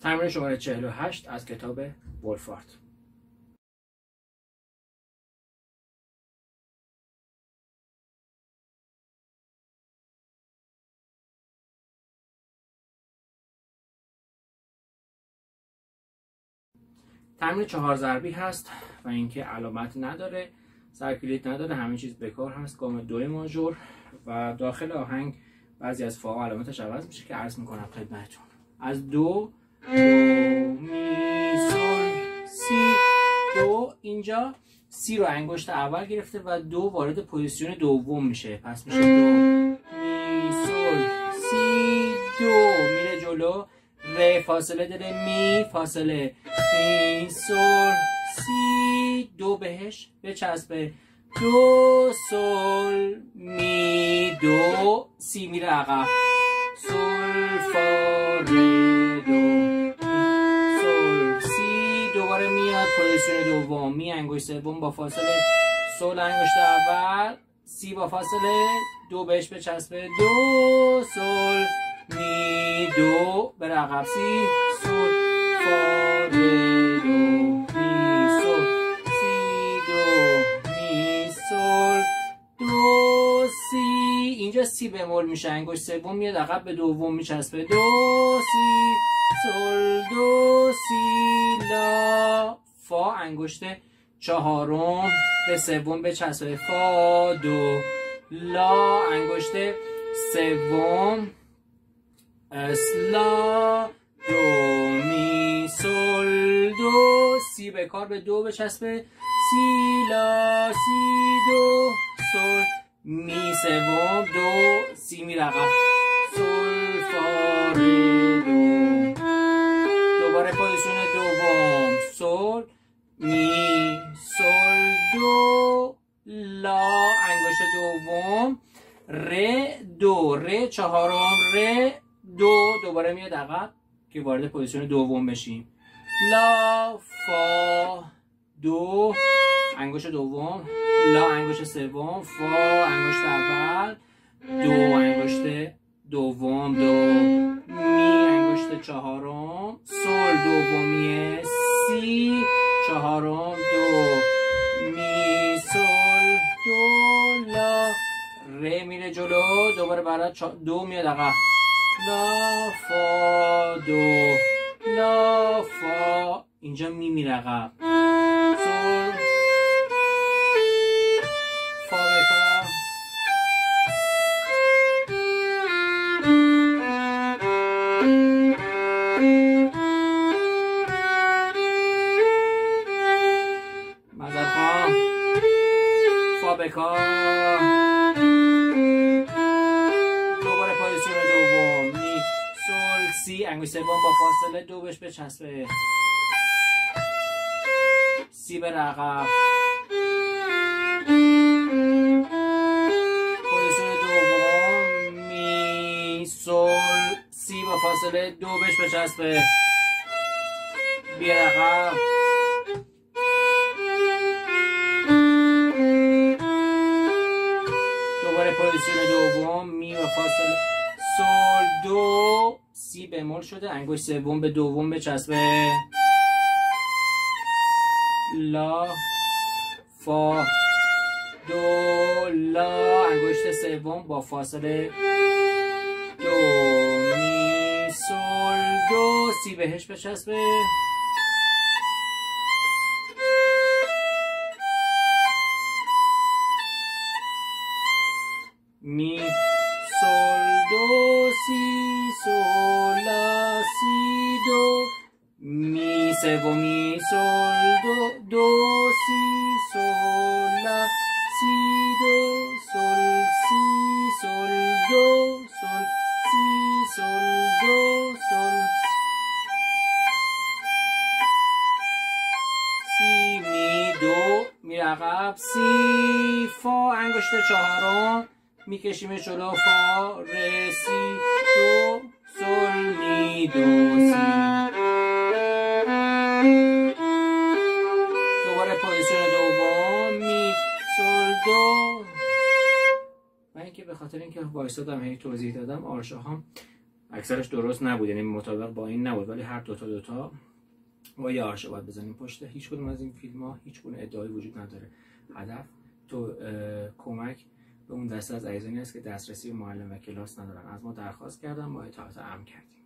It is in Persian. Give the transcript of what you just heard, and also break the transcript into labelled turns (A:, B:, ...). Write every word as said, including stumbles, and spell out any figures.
A: تمرین شماره چهل و هشت از کتاب ولفارد. تمرین چهار ضربی هست و اینکه علامت نداره، سرکلید نداره، همه چیز بکار هست. گام دو ماژور و داخل آهنگ بعضی از فاها علامتش عوض میشه که عرض میکنم خدمتتون. از دو دو می سل سی دو، اینجا سی رو انگشت اول گرفته و دو وارد پوزیشن دوم میشه، پس میشه دو می سل سی دو، میره جلو. ر فاصله داره، می فاصله، می سل سی دو بهش بچسبه، دو سل می دو، سی میره عقب، سل فا ر دو سل سی، دوباره میاد پوزیشن دوم، می انگشت سوم با فاصله، سل انگشت اول، سی با فاصله، دو بهش بچسبه، دو سل می دو بره عقب، سی سل فا ر دو می سل سی دو می سل دو سی. اینجا سی بمول میشه، انگشت سوم میاد عقب به دوم میچسبه، دو سی سل دو سی لا فا، انگشت چهارم به سوم بچسبه، فا دو لا، انگشت سوم اسلا دو می سل دو، سی به کار به دو بچسبه، سی لا سی دو سل می سوم دو، سی می رقم، سل فا ر دو، دوباره پوزیشن دوم، سل می سل دو لا، انگشت دوم، ر دو، ر چهارم، ر دو، دوباره میاد عقب که وارد پوزیشن دوم بشیم، لا فا دو، انگشت دوم، لا انگشت سوم، فا انگشت اول، دو انگشت دوم، دو می انگشت چهارم، سل دومیه، سی چهارم، دو می سل دو لا، ر میره جلو، دوباره برای دو میاد عقب، لا فا دو لا فا، اینجا می میره عقب، سل فا بکار، مزد خواه، فا بکار، دوباره پوزیشن دوم، می سل سی، انگشت سوم با فاصله دو بهش بچسبه، سی به عقب، پوزیشن دوم، می سل سی با فاصله دو بهش بچسبه، بیا عقب، دوباره پوزیشن دوم، می با فاصله، سل دو، سی بمول شده، انگشت سوم به دوم بچسبه، لا فا دو لا، انگشت سوم با فاصله، دو می سل دو، سی بهش بچسبه، می سل دو سی سل لا سی دو، می سومی سل دو دو سی سل لا سی دو سل سی سل دو سل سی سل دو سل سی می دو، می عقب، سی فا انگشت چهارم میکشیم جلو، فا ر سی دو سل می دو سی، دوباره پوزیشن دوم، می سل دو. من اینکه به خاطر اینکه وایسادم هی توضیح دادم، آرشاهام اکثرش درست نبود، یعنی مطابق با این نبود، ولی هر دوتا دوتا ما یه آرشه باید بزنیم پشت. هیچ کدوم از این فیلم ها هیچ گونه ادعایی وجود نداره. هدف تو کمک به اون دسته از عزیزانی است که دسترسی به معلم و کلاس ندارن. از ما درخواست کردن، ما اطاعت امر کردیم.